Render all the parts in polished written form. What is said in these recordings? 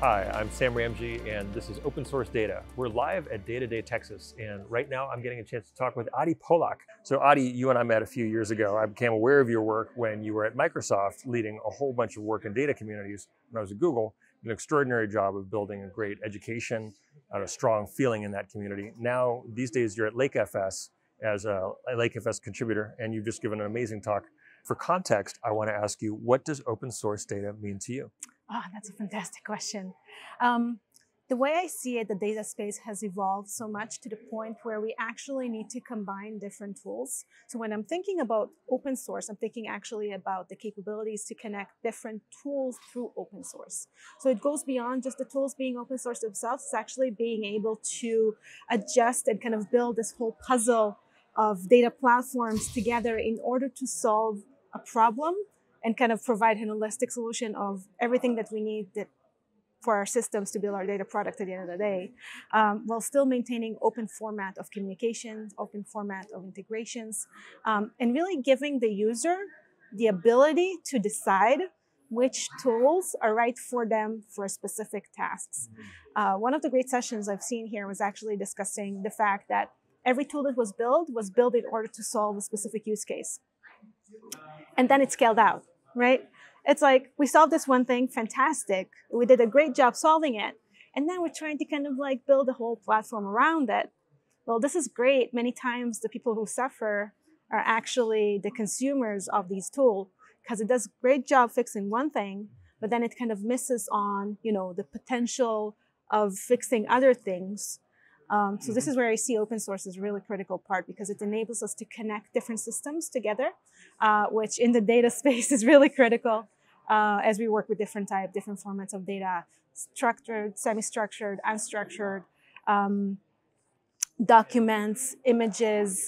Hi, I'm Sam Ramji, and this is Open Source Data. We're live at Data Day, Texas, and right now I'm getting a chance to talk with Adi Polak. So Adi, you and I met a few years ago. I became aware of your work when you were at Microsoft leading a whole bunch of work in data communities. When I was at Google, an extraordinary job of building a great education and a strong feeling in that community. Now, these days, you're at lakeFS as a lakeFS contributor, and you've just given an amazing talk. For context, I want to ask you, what does open source data mean to you? Oh, that's a fantastic question. The way I see it, the data space has evolved so much to the point where we actually need to combine different tools. So when I'm thinking about open source, I'm thinking actually about the capabilities to connect different tools through open source. So it goes beyond just the tools being open source themselves. It's actually being able to adjust and kind of build this whole puzzle of data platforms together in order to solve a problem and kind of provide an holistic solution of everything that we need for our systems to build our data product at the end of the day, while still maintaining open format of communications, open format of integrations, and really giving the user the ability to decide which tools are right for them for specific tasks. One of the great sessions I've seen here was actually discussing the fact that every tool that was built in order to solve a specific use case. And then it scaled out, right? It's like, we solved this one thing, fantastic. We did a great job solving it. And then we're trying to kind of like build a whole platform around it. Well, this is great. Many times the people who suffer are actually the consumers of these tools because it does a great job fixing one thing, but then it kind of misses on, the potential of fixing other things. So this is where I see open source as a really critical part because it enables us to connect different systems together, which in the data space is really critical as we work with different formats of data, structured, semi-structured, unstructured, documents, images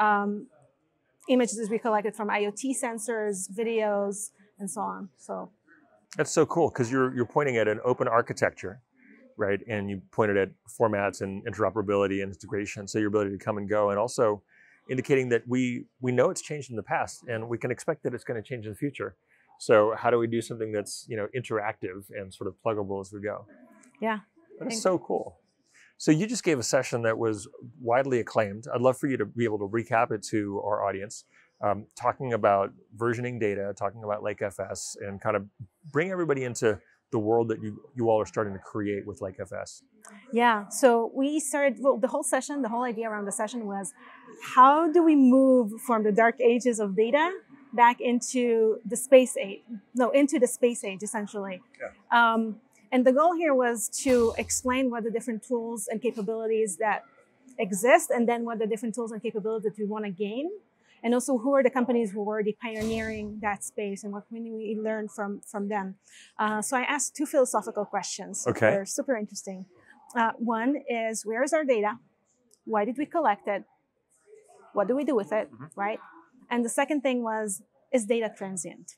we collected from IoT sensors, videos, and so on. So that's so cool because you're pointing at an open architecture, right? And you pointed at formats and interoperability and integration, so your ability to come and go, and also indicating that we know it's changed in the past and we can expect that it's going to change in the future. So how do we do something that's interactive and sort of pluggable as we go? Yeah. That's so cool. So you just gave a session that was widely acclaimed. I'd love for you to be able to recap it to our audience, talking about versioning data, talking about lakeFS, and kind of bring everybody into the world that you all are starting to create with lakeFS. Yeah, so we started, the whole idea around the session was, how do we move from the dark ages of data back into the space age, essentially. Yeah. And the goal here was to explain what the different tools and capabilities that exist, and then what the different tools and capabilities that we want to gain. And also, who are the companies who are already pioneering that space and what can we learn from them? So I asked two philosophical questions. Okay. They're super interesting. One is, where is our data? Why did we collect it? What do we do with it, right? And the second thing was, is data transient?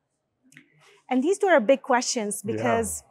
And these two are big questions because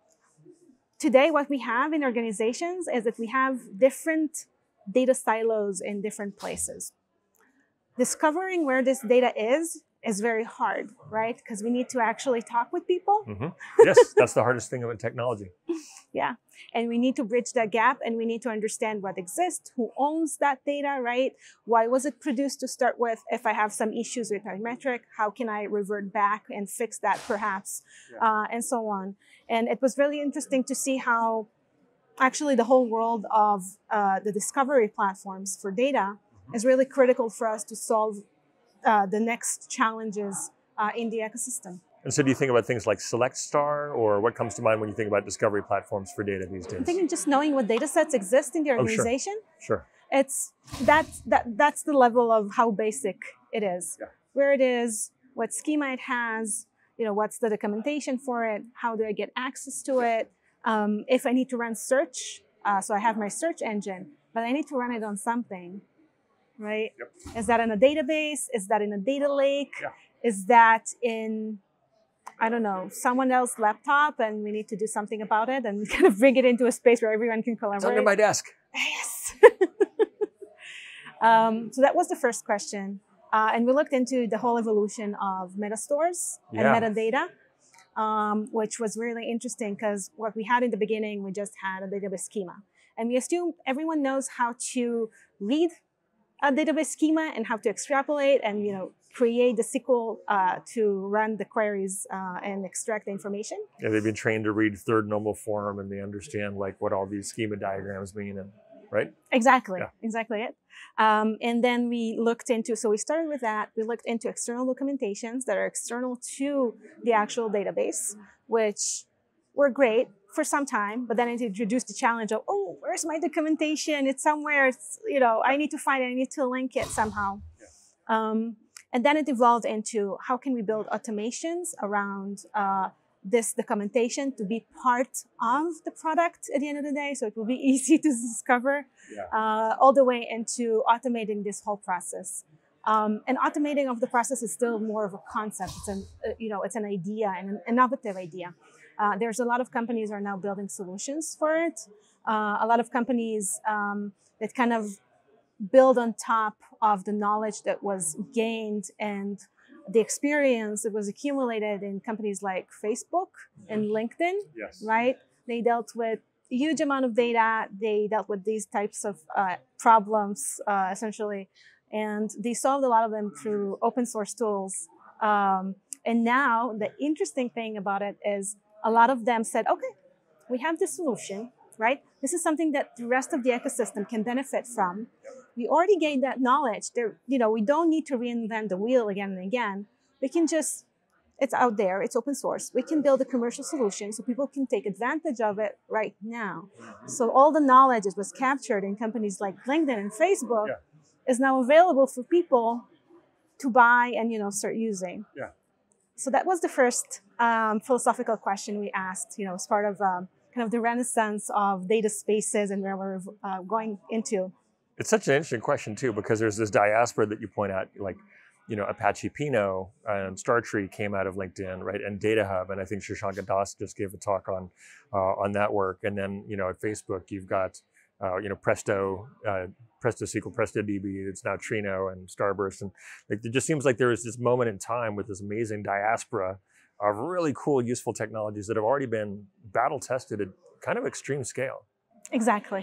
today what we have in organizations is that we have different data silos in different places. Discovering where this data is very hard, right? Because we need to actually talk with people. Yes, that's the hardest thing about technology. Yeah, and we need to bridge that gap, and we need to understand what exists, who owns that data, right? Why was it produced to start with? If I have some issues with my metric, how can I revert back and fix that perhaps, and so on. And it was really interesting to see how actually the whole world of the discovery platforms for data is really critical for us to solve the next challenges in the ecosystem. And so do you think about things like Select Star, or what comes to mind when you think about discovery platforms for data these days? I'm thinking just knowing what data sets exist in the organization. Sure. That's the level of how basic it is. Yeah. Where it is, what schema it has, what's the documentation for it, how do I get access to it, if I need to run search, so I have my search engine, but I need to run it on something. Right? Yep. Is that in a database? Is that in a data lake? Yeah. Is that in, I don't know, someone else's laptop and we need to do something about it and kind of bring it into a space where everyone can collaborate? It's under my desk. Yes. So that was the first question. And we looked into the whole evolution of metastores and metadata. which was really interesting because what we had in the beginning, we just had a database schema. And we assume everyone knows how to read a database schema and how to extrapolate and create the SQL to run the queries and extract the information. Yeah, they've been trained to read third normal form and they understand like what all these schema diagrams mean, and right? Exactly, yeah. Exactly it. And then we looked into, so we started with that. We looked into external documentations that are external to the actual database, which were great for some time, but then it introduced the challenge of, oh, where's my documentation? It's somewhere, I need to find it, I need to link it somehow. And then it evolved into how can we build automations around this documentation to be part of the product at the end of the day, so it will be easy to discover, all the way into automating this whole process. And automating of the process is still more of a concept. It's an idea and an innovative idea. There's a lot of companies are now building solutions for it. A lot of companies that kind of build on top of the knowledge that was gained and the experience that was accumulated in companies like Facebook and LinkedIn, right? They dealt with a huge amount of data. They dealt with these types of problems, essentially, and they solved a lot of them through open source tools. And now the interesting thing about it is a lot of them said, okay, we have this solution, right? This is something that the rest of the ecosystem can benefit from. We already gained that knowledge. We don't need to reinvent the wheel again and again. We can just, it's out there, it's open source. We can build a commercial solution so people can take advantage of it right now. So all the knowledge that was captured in companies like LinkedIn and Facebook is now available for people to buy and start using. So that was the first philosophical question we asked, as part of kind of the renaissance of data spaces and where we're going into. It's such an interesting question too, because there's this diaspora that you point out, like, Apache Pinot and Startree came out of LinkedIn, right? And Data Hub, and I think Shashanka Das just gave a talk on that work. And then, at Facebook, you've got, Presto SQL, Presto DB, it's now Trino and Starburst. And it just seems like there is this moment in time with this amazing diaspora of really cool, useful technologies that have already been battle tested at kind of extreme scale. Exactly.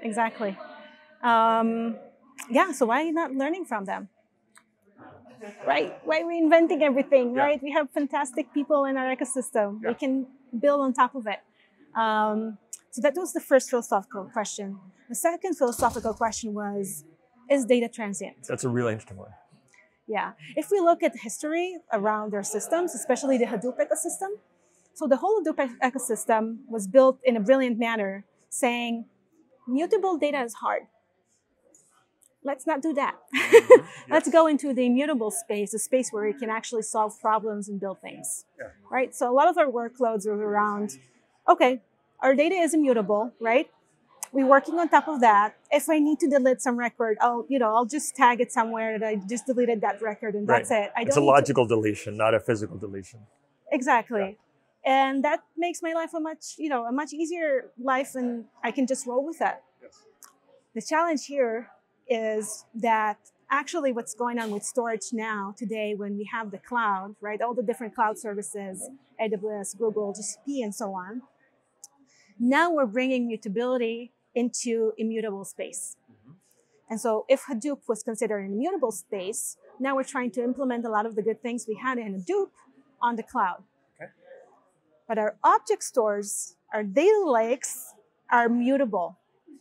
So why not learning from them? Right? Why reinventing everything, right? We have fantastic people in our ecosystem. We can build on top of it. So that was the first philosophical question. The second philosophical question was, is data transient? That's a really interesting one. Yeah. If we look at history around their systems, especially the Hadoop ecosystem, so the whole Hadoop ecosystem was built in a brilliant manner, saying mutable data is hard. Let's not do that. Let's go into the immutable space, a space where we can actually solve problems and build things, right? So a lot of our workloads are around, okay, our data is immutable, right? We're working on top of that. If I need to delete some record, I'll just tag it somewhere that I just deleted that record and that's it. It's a logical deletion, not a physical deletion. Exactly. And that makes my life a much easier life, and I can just roll with that. The challenge here is that actually what's going on with storage now today when we have the cloud, right? All the different cloud services, AWS, Google, GCP, and so on. Now we're bringing mutability into immutable space. And so if Hadoop was considered an immutable space, now we're trying to implement a lot of the good things we had in Hadoop on the cloud. But our object stores, our data lakes are mutable.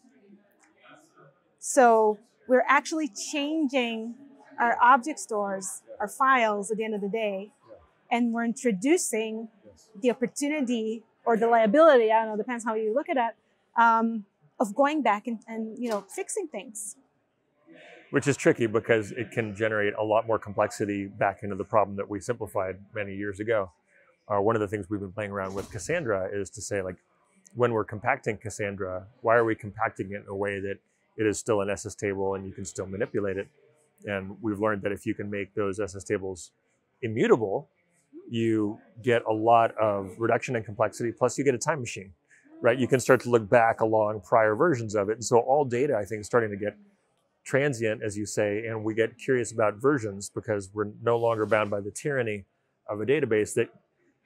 So we're actually changing our object stores, our files at the end of the day, and we're introducing the opportunity or the liability, I don't know, depends how you look at it, of going back and fixing things. Which is tricky because it can generate a lot more complexity back into the problem that we simplified many years ago. One of the things we've been playing around with Cassandra is to say, like, when we're compacting Cassandra, why are we compacting it in a way that it is still an SS table and you can still manipulate it? And we've learned that if you can make those SS tables immutable, you get a lot of reduction in complexity, plus you get a time machine, right? You can start to look back along prior versions of it. And so all data, I think, is starting to get transient, as you say, and we get curious about versions because we're no longer bound by the tyranny of a database that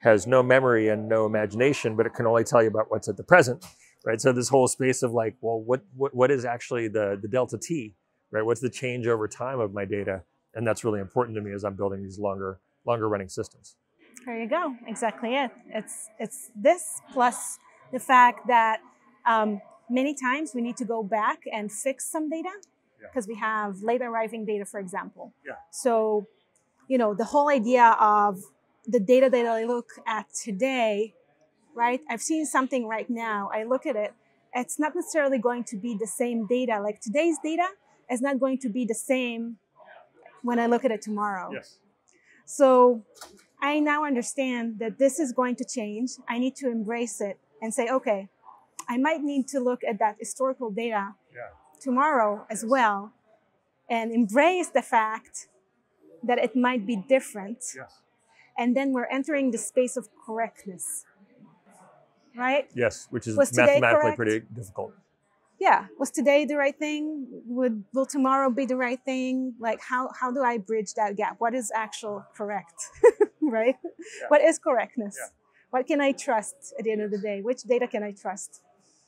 has no memory and no imagination, but it can only tell you about what's at the present, right? So this whole space of like, well, what is actually the delta T, right? What's the change over time of my data? And that's really important to me as I'm building these longer running systems. There you go. Exactly it. It's this plus the fact that many times we need to go back and fix some data because we have late arriving data, for example. Yeah. So, you know, the whole idea of the data that I look at today, right? I've seen something right now. I look at it. It's not necessarily going to be the same data. Like today's data is not going to be the same when I look at it tomorrow. Yes. So I now understand that this is going to change. I need to embrace it and say, okay, I might need to look at that historical data tomorrow as well and embrace the fact that it might be different. Yes. And then we're entering the space of correctness, right? Yes, which is Was today mathematically correct? pretty difficult. Yeah. Was today the right thing? Will tomorrow be the right thing? Like how do I bridge that gap? What is actual correct, right? Yeah. What is correctness? Yeah. What can I trust at the end of the day? Which data can I trust?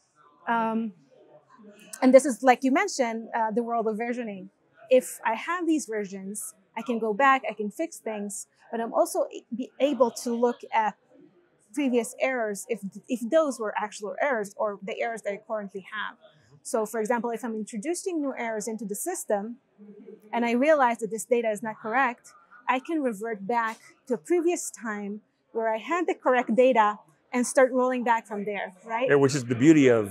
And this is, like you mentioned, the world of versioning. If I have these versions, I can go back, I can fix things, but I'm also be able to look at previous errors if those were actual errors or the errors that I currently have. So for example, if I'm introducing new errors into the system and I realize that this data is not correct, I can revert back to a previous time where I had the correct data and start rolling back from there, right? Yeah, which is the beauty of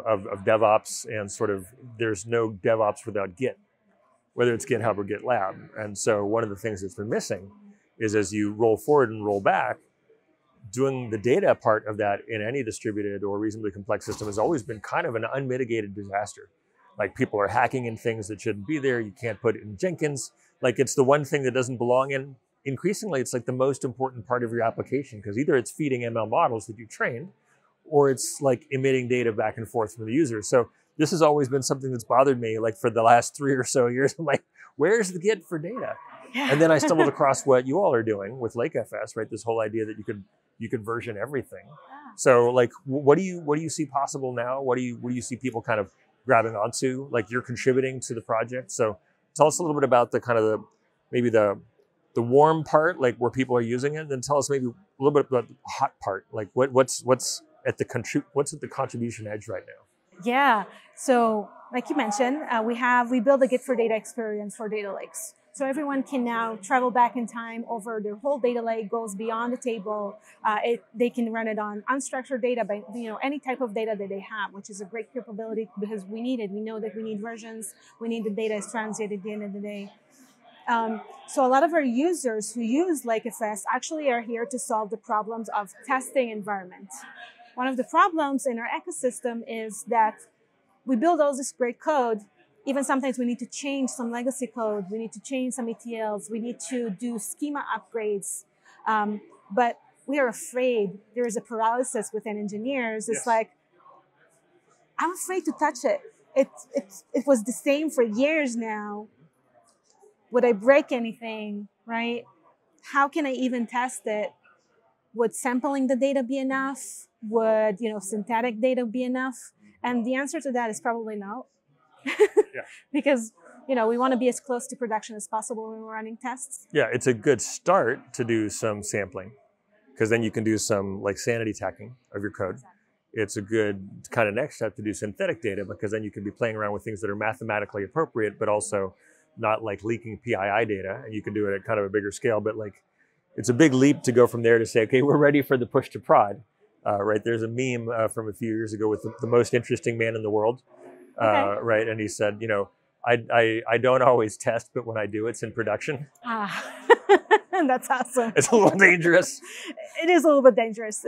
DevOps, and sort of there's no DevOps without Git, whether it's GitHub or GitLab. And so one of the things that's been missing is as you roll forward and roll back, doing the data part of that in any distributed or reasonably complex system has always been kind of an unmitigated disaster. Like people are hacking in things that shouldn't be there. You can't put it in Jenkins. Like it's the one thing that doesn't belong in. Increasingly, it's like the most important part of your application because either it's feeding ML models that you've trained or it's like emitting data back and forth from the user. So this has always been something that's bothered me like for the last 3 or so years. I'm like, where's the Git for data? And then I stumbled across what you all are doing with lakeFS, right? This whole idea that you could version everything. So like, what do you see possible now? What do you see people kind of grabbing onto? Like you're contributing to the project. So tell us a little bit about the kind of maybe the warm part, like where people are using it. Then tell us maybe a little bit about the hot part, like what's at the contribution edge right now. Yeah. So like you mentioned, we build a Git for data experience for data lakes. So everyone can now travel back in time over their whole data lake, goes beyond the table. They can run it on unstructured data, by any type of data that they have, which is a great capability because we need it. We know that we need versions. We need the data is translated at the end of the day. So a lot of our users who use lakeFS actually are here to solve the problems of testing environment. One of the problems in our ecosystem is that we build all this great code. Even sometimes we need to change some legacy code. We need to change some ETLs. We need to do schema upgrades. But we are afraid. There is a paralysis within engineers. It's like, I'm afraid to touch it. It was the same for years now. Would I break anything, right? How can I even test it? Would sampling the data be enough? Would synthetic data be enough? And the answer to that is probably no. Because we want to be as close to production as possible when we're running tests. Yeah, it's a good start to do some sampling because then you can do some like sanity checking of your code. It's a good kind of next step to do synthetic data because then you can be playing around with things that are mathematically appropriate, but also not like leaking PII data, and you can do it at kind of a bigger scale. But like, it's a big leap to go from there to say, okay, we're ready for the push to prod. Right? There's a meme from a few years ago with the most interesting man in the world, right? And he said, I don't always test, but when I do, it's in production. That's awesome. It's a little dangerous. It is a little bit dangerous.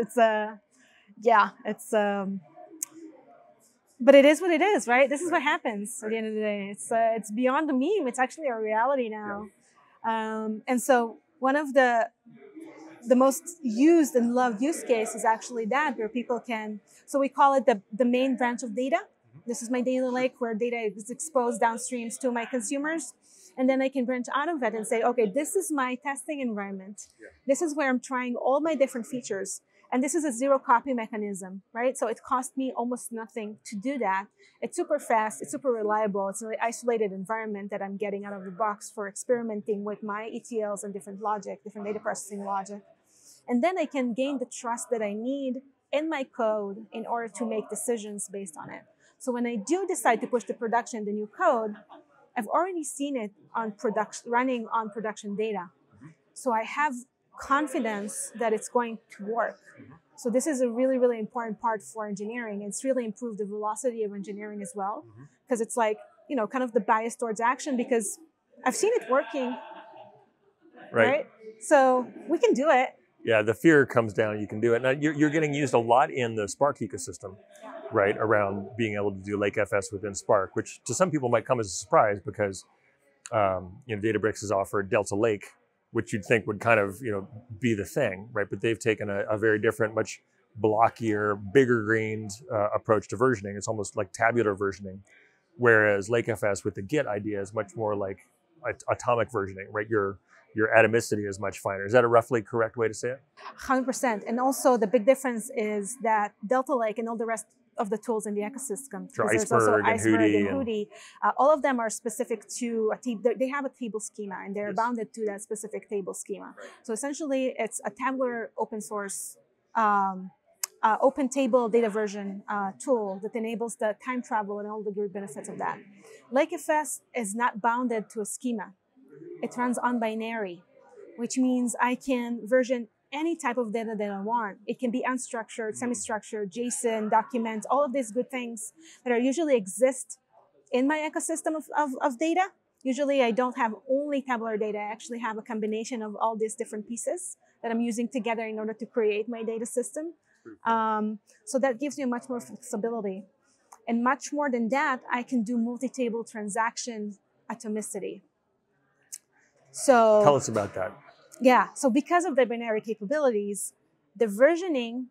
But it is what it is, right? This is what happens at the end of the day. It's beyond the meme. It's actually a reality now. And so one of the most used and loved use case is actually that, where people can, so we call it the main branch of data. This is my data lake where data is exposed downstreams to my consumers. And then I can branch out of that and say, okay, this is my testing environment. Yeah. This is where I'm trying all my different features. And this is a zero copy mechanism, right? So it cost me almost nothing to do that. It's super fast, it's super reliable. It's an isolated environment that I'm getting out of the box for experimenting with my ETLs and different logic, different data processing logic. And then I can gain the trust that I need in my code in order to make decisions based on it. So when I do decide to push to production the new code, I've already seen it on running on production data. So I have confidence that it's going to work. So this is a really, really important part for engineering. It's really improved the velocity of engineering as well, because it's like, you know, kind of the bias towards action, because I've seen it working, right? So we can do it. Yeah, the fear comes down, you can do it. Now, you're getting used a lot in the Spark ecosystem, right? Around being able to do lakeFS within Spark, which to some people might come as a surprise because, you know, Databricks has offered Delta Lake, which you'd think would kind of, you know, be the thing, right? But they've taken a very different, much blockier, bigger grained approach to versioning. It's almost like tabular versioning, whereas lakeFS with the Git idea is much more like atomic versioning, right? Your atomicity is much finer. Is that a roughly correct way to say it? 100%. And also the big difference is that Delta Lake and all the rest of the tools in the ecosystem, sure, there's also Iceberg and Hudi, Hudi, all of them are specific to they have a table schema, and they're bounded to that specific table schema. Right. So essentially, it's a tabular open source open table data version tool that enables the time travel and all the good benefits of that. lakeFS is not bounded to a schema. It runs on binary, which means I can version any type of data that I want. It can be unstructured, semi-structured, JSON, documents, all of these good things that are usually exist in my ecosystem of data. Usually I don't have only tabular data. I actually have a combination of all these different pieces that I'm using together in order to create my data system. So that gives me much more flexibility. And much more than that, I can do multi-table transaction atomicity. So tell us about that. Yeah, so because of the binary capabilities, the versioning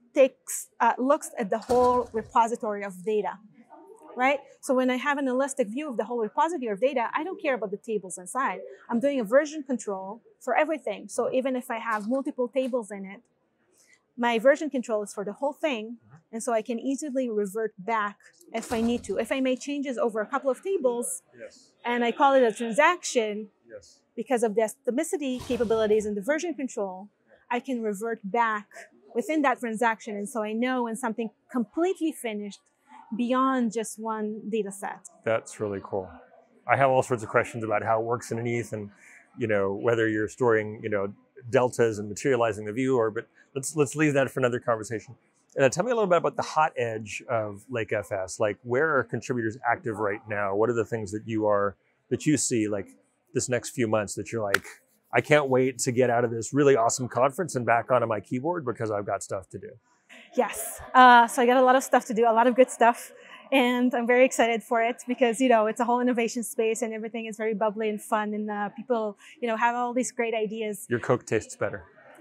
looks at the whole repository of data, right? So when I have an holistic view of the whole repository of data, I don't care about the tables inside. I'm doing a version control for everything. So even if I have multiple tables in it, my version control is for the whole thing. And so I can easily revert back if I need to. If I make changes over a couple of tables, and I call it a transaction, because of the atomicity capabilities and the version control, I can revert back within that transaction. And so I know when something completely finished beyond just one data set. That's really cool. I have all sorts of questions about how it works underneath and, you know, whether you're storing, you know, deltas and materializing the view, but let's leave that for another conversation. Tell me a little bit about the hot edge of lakeFS. Like, where are contributors active right now? What are the things that you see, like, this next few months that you're like, I can't wait to get out of this really awesome conference and back onto my keyboard because I've got stuff to do? Yes. So I got a lot of stuff to do, a lot of good stuff. And I'm very excited for it because, you know, it's a whole innovation space and everything is very bubbly and fun. And people, you know, have all these great ideas. Your Coke tastes better.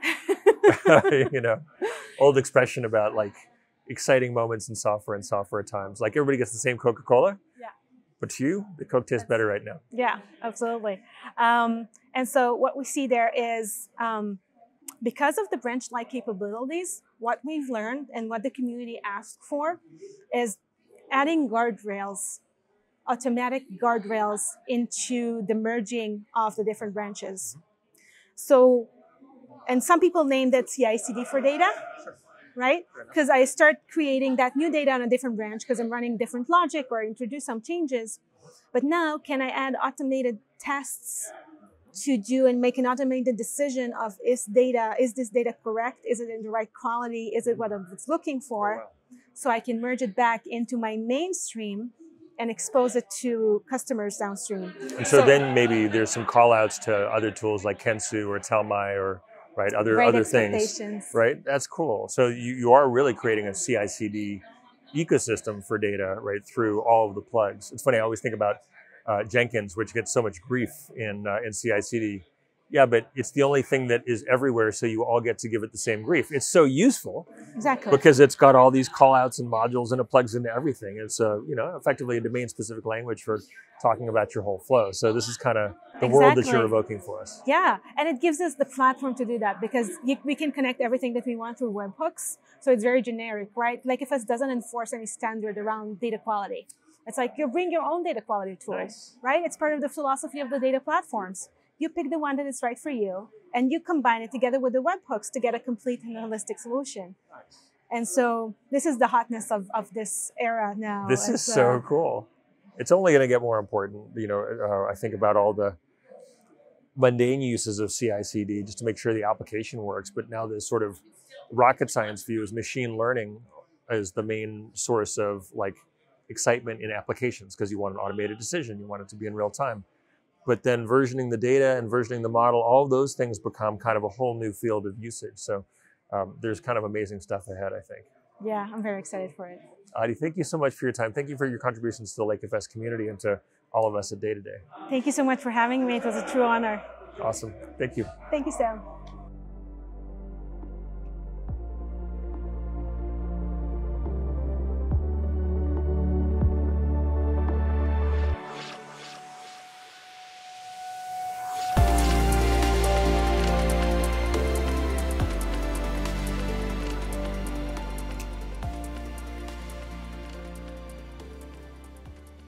You know, old expression about like exciting moments in software and software at times. Like everybody gets the same Coca-Cola. Yeah. But to you, the Coke tastes better right now. Yeah, absolutely. And so what we see there is because of the branch-like capabilities, what we've learned and what the community asked for is adding guardrails, automatic guardrails into the merging of the different branches. So, and some people name that CI/CD for data. Right? Because I start creating that new data on a different branch because I'm running different logic or introduce some changes. But now, can I add automated tests to do and make an automated decision of is this data correct? Is it in the right quality? Is it what I was looking for? So I can merge it back into my mainstream and expose it to customers downstream. And so then maybe there's some call outs to other tools like Kensu or Telmai or other things, right? That's cool. So you are really creating a CI/CD ecosystem for data, right, through all of the plugs. It's funny, I always think about Jenkins, which gets so much grief in CI/CD Yeah, but it's the only thing that is everywhere, so you all get to give it the same grief. It's so useful Exactly. because it's got all these callouts and modules, and it plugs into everything. It's effectively a domain-specific language for talking about your whole flow. So this is kind of the world that you're evoking for us. Yeah, and it gives us the platform to do that because we can connect everything that we want through webhooks. So it's very generic, right? lakeFS doesn't enforce any standard around data quality. It's like you bring your own data quality tool, right? It's part of the philosophy of the data platforms. You pick the one that is right for you, and you combine it together with the webhooks to get a complete and holistic solution. And so this is the hotness of this era now. This is so cool. It's only going to get more important. I think about all the mundane uses of CI/CD just to make sure the application works. But now this sort of rocket science view is machine learning as the main source of like excitement in applications because you want an automated decision. You want it to be in real time. But then versioning the data and versioning the model, all of those things become kind of a whole new field of usage. So there's kind of amazing stuff ahead, I think. Yeah, I'm very excited for it. Adi, thank you so much for your time. Thank you for your contributions to the lakeFS community and to all of us at Day-to-Day. Thank you so much for having me. It was a true honor. Awesome. Thank you. Thank you, Sam.